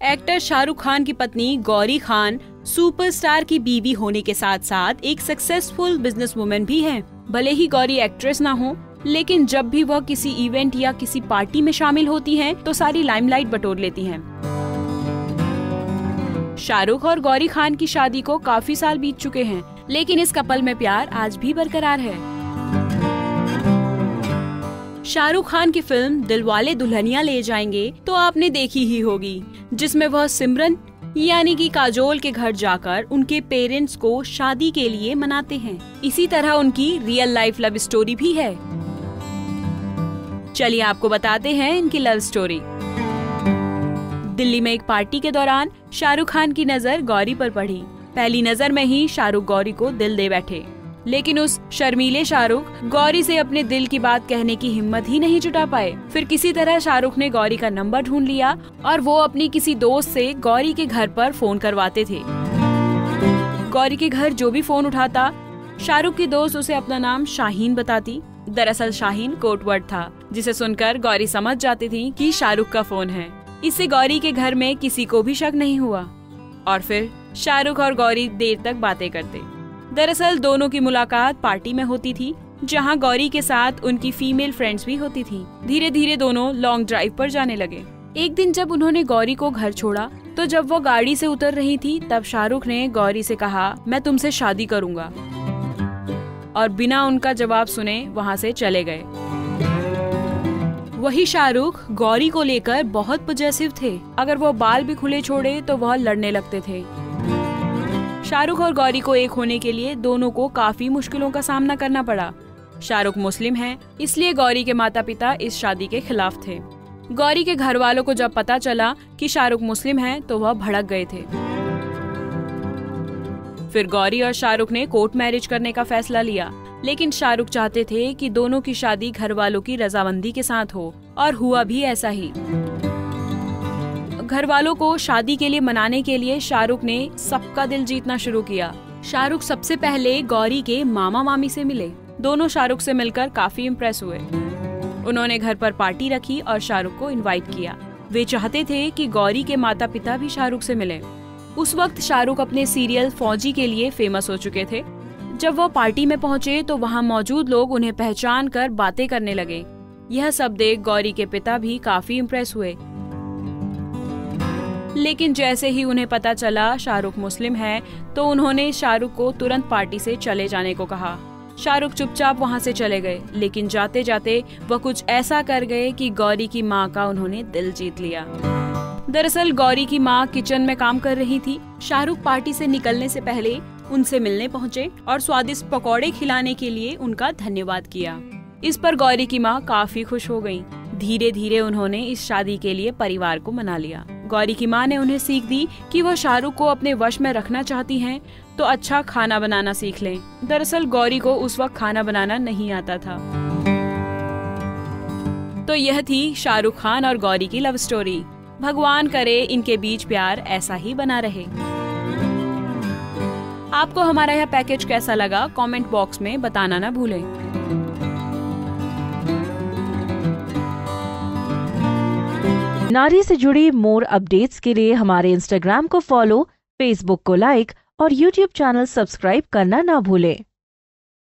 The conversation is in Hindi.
एक्टर शाहरुख खान की पत्नी गौरी खान सुपरस्टार की बीवी होने के साथ साथ एक सक्सेसफुल बिजनेसवुमन भी हैं। भले ही गौरी एक्ट्रेस ना हो, लेकिन जब भी वह किसी इवेंट या किसी पार्टी में शामिल होती हैं, तो सारी लाइमलाइट बटोर लेती हैं। शाहरुख और गौरी खान की शादी को काफी साल बीत चुके हैं, लेकिन इस कपल में प्यार आज भी बरकरार है। शाहरुख खान की फिल्म दिलवाले दुल्हनिया ले जाएंगे तो आपने देखी ही होगी, जिसमें वह सिमरन यानी कि काजोल के घर जाकर उनके पेरेंट्स को शादी के लिए मनाते हैं। इसी तरह उनकी रियल लाइफ लव स्टोरी भी है। चलिए आपको बताते हैं इनकी लव स्टोरी। दिल्ली में एक पार्टी के दौरान शाहरुख खान की नजर गौरी पर पड़ी। पहली नजर में ही शाहरुख गौरी को दिल दे बैठे, लेकिन उस शर्मीले शाहरुख गौरी से अपने दिल की बात कहने की हिम्मत ही नहीं जुटा पाए। फिर किसी तरह शाहरुख ने गौरी का नंबर ढूंढ लिया और वो अपनी किसी दोस्त से गौरी के घर पर फोन करवाते थे। गौरी के घर जो भी फोन उठाता, शाहरुख की दोस्त उसे अपना नाम शाहीन बताती। दरअसल शाहीन कोड वर्ड था, जिसे सुनकर गौरी समझ जाती थी कि शाहरुख का फोन है। इससे गौरी के घर में किसी को भी शक नहीं हुआ और फिर शाहरुख और गौरी देर तक बातें करते। दरअसल दोनों की मुलाकात पार्टी में होती थी, जहां गौरी के साथ उनकी फीमेल फ्रेंड्स भी होती थी। धीरे धीरे दोनों लॉन्ग ड्राइव पर जाने लगे। एक दिन जब उन्होंने गौरी को घर छोड़ा, तो जब वो गाड़ी से उतर रही थी, तब शाहरुख ने गौरी से कहा, मैं तुमसे शादी करूंगा, और बिना उनका जवाब सुने वहाँ से चले गए। वही शाहरुख गौरी को लेकर बहुत पॉजेसिव थे। अगर वो बाल भी खुले छोड़े तो वह लड़ने लगते थे। शाहरुख और गौरी को एक होने के लिए दोनों को काफी मुश्किलों का सामना करना पड़ा। शाहरुख मुस्लिम है, इसलिए गौरी के माता पिता इस शादी के खिलाफ थे। गौरी के घर वालों को जब पता चला कि शाहरुख मुस्लिम है, तो वह भड़क गए थे। फिर गौरी और शाहरुख ने कोर्ट मैरिज करने का फैसला लिया, लेकिन शाहरुख चाहते थे कि दोनों की शादी घर वालों की रजामंदी के साथ हो, और हुआ भी ऐसा ही। घर वालों को शादी के लिए मनाने के लिए शाहरुख ने सबका दिल जीतना शुरू किया। शाहरुख सबसे पहले गौरी के मामा मामी से मिले। दोनों शाहरुख से मिलकर काफी इम्प्रेस हुए। उन्होंने घर पर पार्टी रखी और शाहरुख को इनवाइट किया। वे चाहते थे कि गौरी के माता पिता भी शाहरुख से मिले। उस वक्त शाहरुख अपने सीरियल फौजी के लिए फेमस हो चुके थे। जब वो पार्टी में पहुंचे तो वहां मौजूद लोग उन्हें पहचान कर बातें करने लगे। यह सब देख गौरी के पिता भी काफी इम्प्रेस हुए। लेकिन जैसे ही उन्हें पता चला शाहरुख मुस्लिम है, तो उन्होंने शाहरुख को तुरंत पार्टी से चले जाने को कहा। शाहरुख चुपचाप वहां से चले गए, लेकिन जाते जाते वह कुछ ऐसा कर गए कि गौरी की माँ का उन्होंने दिल जीत लिया। दरअसल गौरी की माँ किचन में काम कर रही थी। शाहरुख पार्टी से निकलने से पहले उनसे मिलने पहुंचे और स्वादिष्ट पकौड़े खिलाने के लिए उनका धन्यवाद किया। इस पर गौरी की माँ काफी खुश हो गयी। धीरे धीरे उन्होंने इस शादी के लिए परिवार को मना लिया। गौरी की माँ ने उन्हें सीख दी कि वह शाहरुख को अपने वश में रखना चाहती हैं, तो अच्छा खाना बनाना सीख लें। दरअसल गौरी को उस वक्त खाना बनाना नहीं आता था। तो यह थी शाहरुख खान और गौरी की लव स्टोरी। भगवान करे इनके बीच प्यार ऐसा ही बना रहे। आपको हमारा यह पैकेज कैसा लगा, कमेंट बॉक्स में बताना ना भूलें। नारी से जुड़ी मोर अपडेट्स के लिए हमारे इंस्टाग्राम को फॉलो, फेसबुक को लाइक और यूट्यूब चैनल सब्सक्राइब करना ना भूलें।